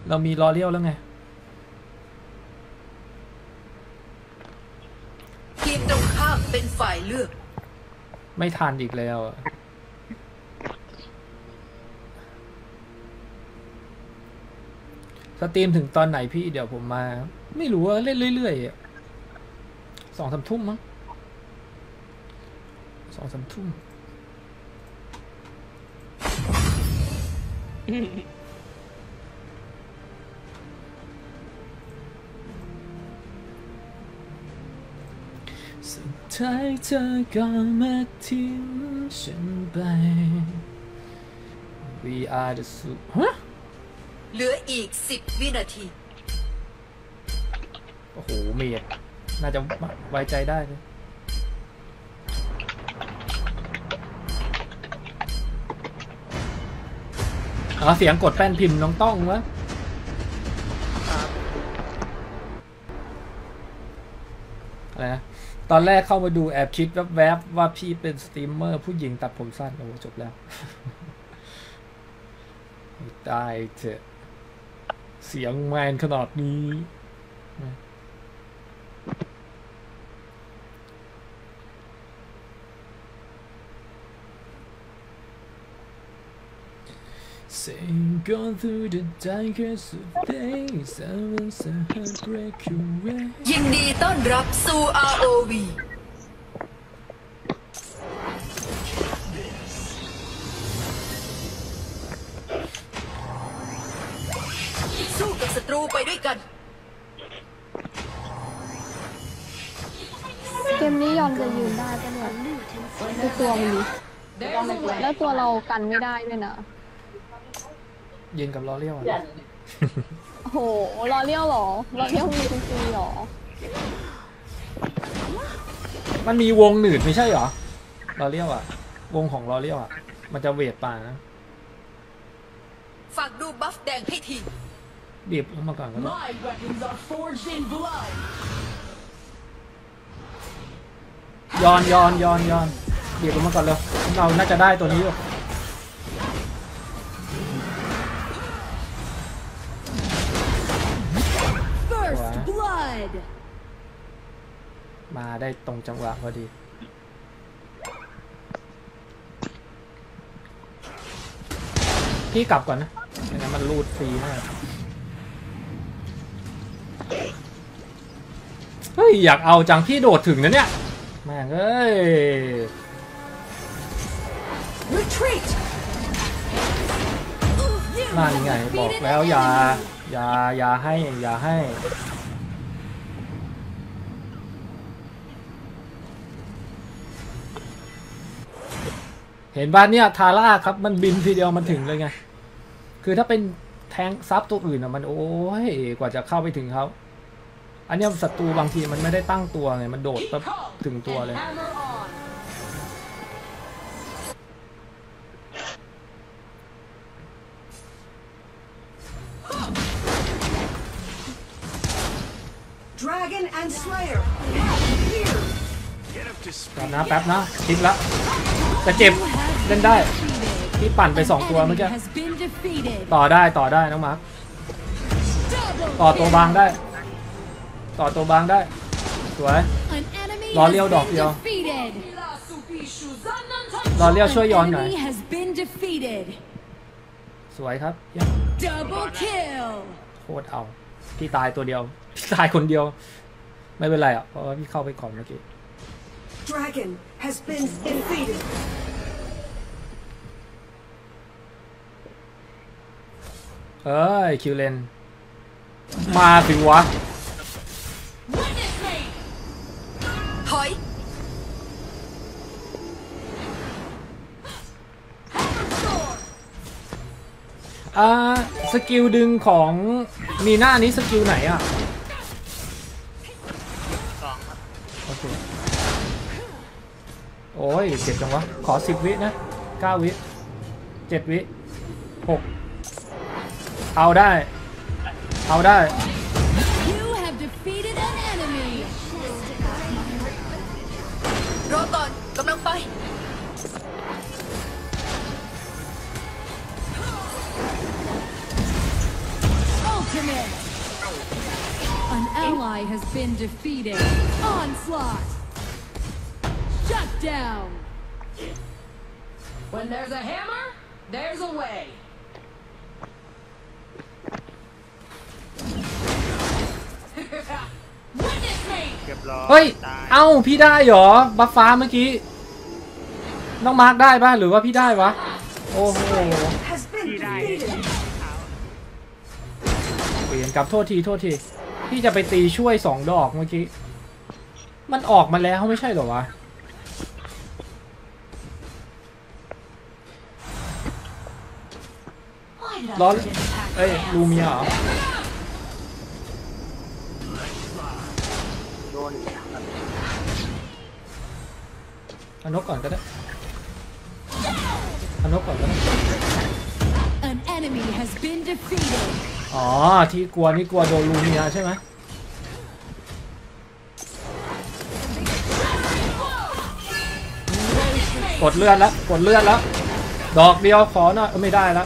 เรามีลอเรียลแล้วไงทีมตรงข้ามเป็นฝ่ายเลือกไม่ทันอีกแล้วสตรีมถึงตอนไหนพี่เดี๋ยวผมมาไม่รู้ว่าเล่นเรื่อยๆ2-3 ทุ่มมั้ง2-3 ทุ่มสุดท้ายเธอก็มาทิ้งฉันไป We are the super ฮะเหลืออีก10 วินาทีโอ้โหเมดน่าจะไว้ใจได้เลยเสียงกดแป้นพิมพ์น้องต้องวะอะไรนะตอนแรกเข้ามาดูแอบคิดแวบๆว่าพี่เป็นสตรีมเมอร์ผู้หญิงตัดผมสั้นโอ้จบแล้วตายเถอะเสียงแมนขนาดนี้Saying gone through the darkest of days, I will break your way. ยินดีต้อนรับสู่ ROV สู้กับศัตรูไปด้วยกันเกมนี้ยอมจะยืนได้ปะเนี่ยดูตัวมันดิแล้วตัวเรากันไม่ได้ด้วยนะยืนกับลอเรียลโอ้โหลอเรียลหรอลอเรียลมีจริงๆหรอมันมีวงหนืดไม่ใช่หรอลอเรียลอะวงของลอเรียลอะมันจะเวทป่านะฝากดูบัฟแดงให้ทีบีบลงมาก่อนก็ได้ย้อนบีบลงมาก่อนเลยเราน่าจะได้ตัวนี้อยู่มาได้ตรงจังหวะพอดีพี่กลับก่อนนะไม่งั้นมันรูดฟรีมากเฮ้ยอยากเอาจังพี่โดดถึงนะเนี่ยแม่งเอ้ยมาอย่างไงบอกแล้วอย่าให้เห็นบ้านเนี่ยทาร่าครับมันบินทีเดียวมันถึงเลยไงคือถ้าเป็นแทงซับตัวอื่นอ่ะมันโอ้ยกว่าจะเข้าไปถึงเขาอันนี้ศัตรูบางทีมันไม่ได้ตั้งตัวไงมันโดดปั๊บถึงตัวเลยแป๊บนะคิดละจะเจ็บเล่นได้ที่ปั่นไป2ตัวเมื่อกี้ต่อได้น้องมาร์คต่อตัวบางได้สวยรอเลี้ยวดอกเดียวรอเลี้ยวช่วยย้อนหน่อยสวยครับโคตรเอาพี่ตายตัวเดียวพี่ตายคนเดียวไม่เป็นไรอ่ะเพราะว่าพี่เข้าไปก่อนเมื่อกี้Dragon has been defeated. เอ้ยคิวเลนมาสิวะถอยสกิลดึงของมีหน้านี้สกิลไหนอ่ะโอเคโอ้ยเจ็บจังวะขอ10 วินะ9 วิ7 วิ6เอาได้รอก่อนกำลังไป Ultimate. An ally has been defeated. Onslaught. Shut down. When there's a hammer there's a way Witness me เรียบร้อยเฮ้ยตายเอ้าพี่ได้เหรอบัฟฟ้าเมื่อกี้น้องมาร์คได้ป่ะหรือว่าพี่ได้วะโอ้โหที่ได้เปลี่ยนกับโทษทีพี่จะไปตีช่วย2 ดอกเมื่อกี้มันออกมาแล้วไม่ใช่เหรอวะร้อนเอ้ยลูเมียเหรอโดนอีกแล้วครับเอานกก่อนก็ได้เอานกก่อนก็ได้ An enemy has been defeated. อ๋อที่กลัวนี่กลัวโดนลูเมียใช่ไหมกดเลือดแล้วดอกเดียวขอหน่อยไม่ได้แล้ว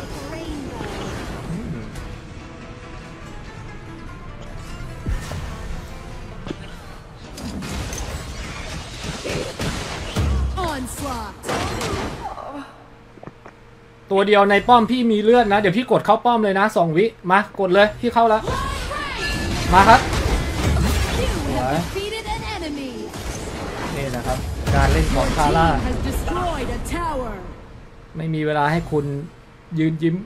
Onslaught. ตัวเดียวในป้อมพี่มีเลือดนะเดี๋ยวพี่กดเข้าป้อมเลยนะ2 วิมากดเลยพี่เข้าแล้วมาครับ You have defeated an enemy. นี่นะครับการเล่นของคาร่า Team has destroyed a tower. ไม่มีเวลาให้คุณยืนยิ้ม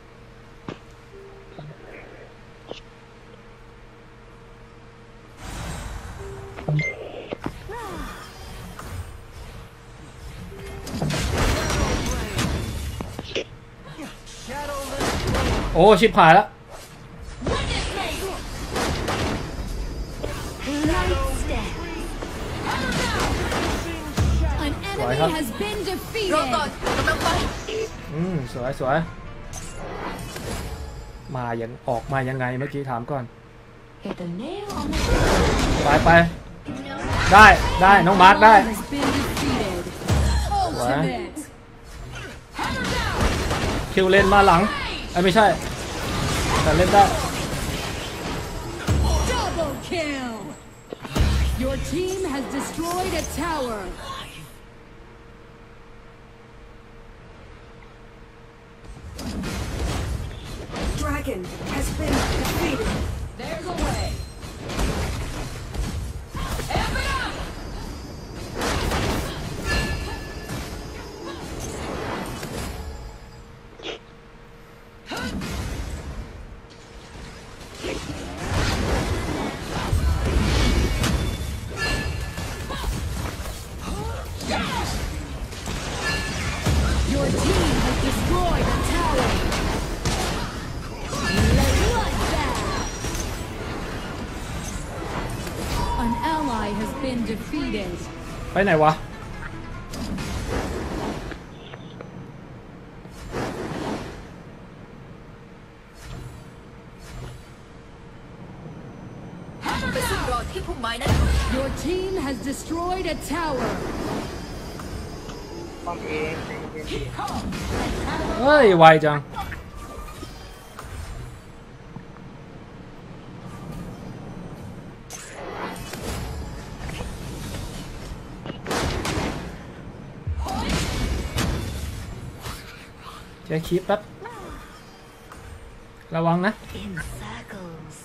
โอ้ชิบหายแล้ว An Right, enemy huh? has been รอก่อน defeated. กำลังไปสวยมายังออกมายังไงเมื่อกี้ถามก่อน Hit the nail on the ไปได้น้องมาร์คได้ Has been defeated. Ultimate. คิวเลนมาหลังไม่ใช่แต่เล่นได้ Double kill. Your team has destroyed a tower. Dragon has been defeated. There's a way. Amp it up! Your team has destroyed a tower. Bloodbath. An ally has been defeated. ไปไหนวะไปซุ่มรอที่พุ่มไม้นั้น Your team has destroyed a tower. ป้อมเองใจเย็นเฮ้ยไวจังเช็คคลิปแป๊บระวังนะ In circles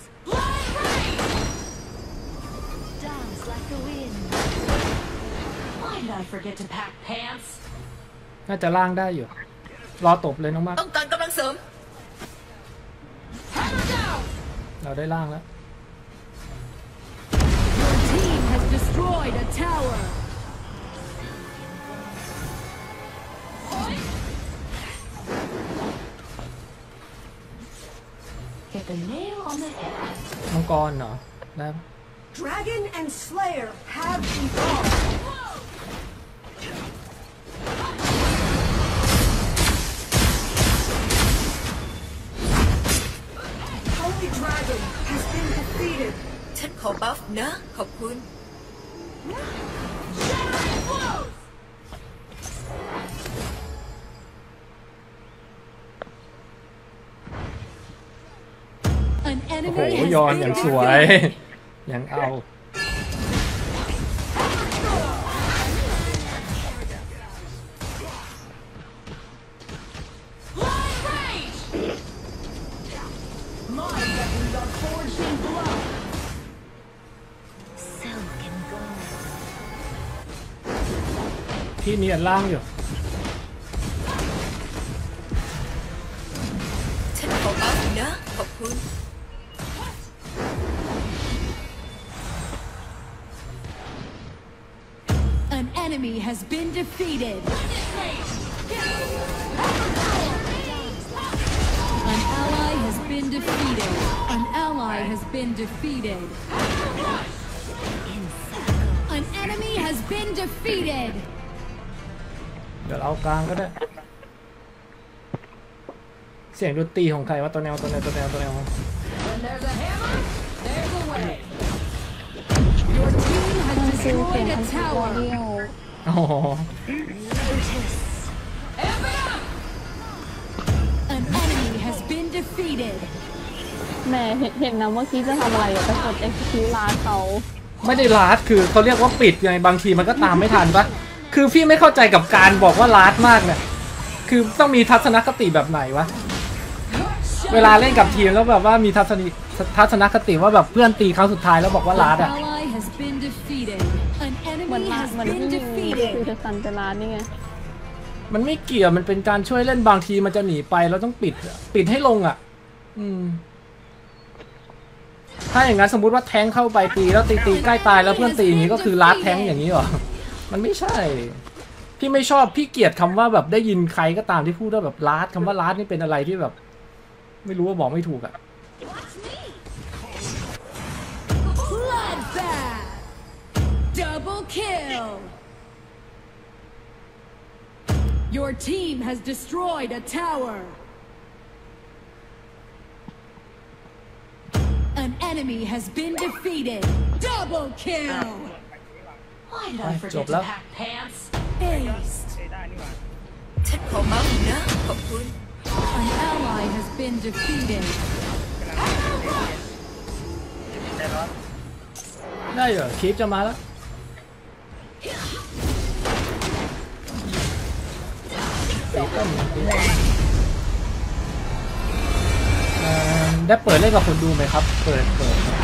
Dance like the wind Why did I forget to pack pants น่าจะล่างได้อยู่รอตบเลยน้องมากต้องการกำลังเสริมเราได้ล่างแล้ว Your team has destroyed a tower. Hit the nail on the head มังกรเหรอได้ปะ Dragon and Slayer have evolved Holy Dragon has been defeated ฉันขอบัฟนะขอบคุณ An An โอ้โห enemy has ยอนอย่าง been สวย defeated. อย่างเอา Silk and gold. พี่เนียนล่างอยู่ฉันขอบัฟนะขอบคุณ An enemy has been defeated. An ally has been defeated. An ally has been defeated. An enemy has been defeated. เดี๋ยวเราเอากลางก็ได้ เสียงดนตรีของใครวะตัวแนว When there's a hammer, there's a way. Your team มัน has คือเสียง destroyed อั a นตัว tower. เดียวอ๋อ An enemy has been defeated. แหมเห็นนะเมื่อกี้จะทำอะไรอะแต่กด execute ร้านเขาไม่ได้ลาดคือเขาเรียกว่าปิดไงบางทีมันก็ตามไม่ทันปะคือพี่ไม่เข้าใจกับการบอกว่าลาดมากเนี่ยคือต้องมีทัศนคติแบบไหนวะเวลาเล่นกับทีมแล้วแบบว่ามีทัศนคติว่าแบบเพื่อนตีครั้งสุดท้ายแล้วบอกว่าลาด An อ่ะ ally has been defeated. An เหมือน enemy ร้าน has เหมือน been ที่ยิงคือ defeated. จะซันจะร้านนี่ไงมันไม่เกี่ยวมันเป็นการช่วยเล่นบางทีมันจะหนีไปเราต้องปิดให้ลงอ่ะ ถ้าอย่างนั้นสมมุติว่าแทงเข้าไปตีแล้วตีใกล้ตายแล้วเพื่อนตีอย่างนี้ก็คือลาดแทงอย่างนี้เหรอ มันไม่ใช่ พี่ไม่ชอบพี่เกลียดคำว่าแบบได้ยินใครก็ตามที่พูดว่าแบบลาดคำว่าลาดนี่เป็นอะไรที่แบบ ไม่รู้ว่าบอกไม่ถูกอ่ะ Bloodbath. Double kill. Your team has destroyed a tower. An enemy has been defeated. Double kill. Why did I Ay, forget chộp to lắm. pack pants? Aced. ได้นี่หว่าฉันขอบัฟนะขอบคุณ An ally has been defeated. ได้ร้อนได้เหรอคลิปจะมาแล้วตีต้นได้เปิดเล่นกับคนดูไหมครับ เปิด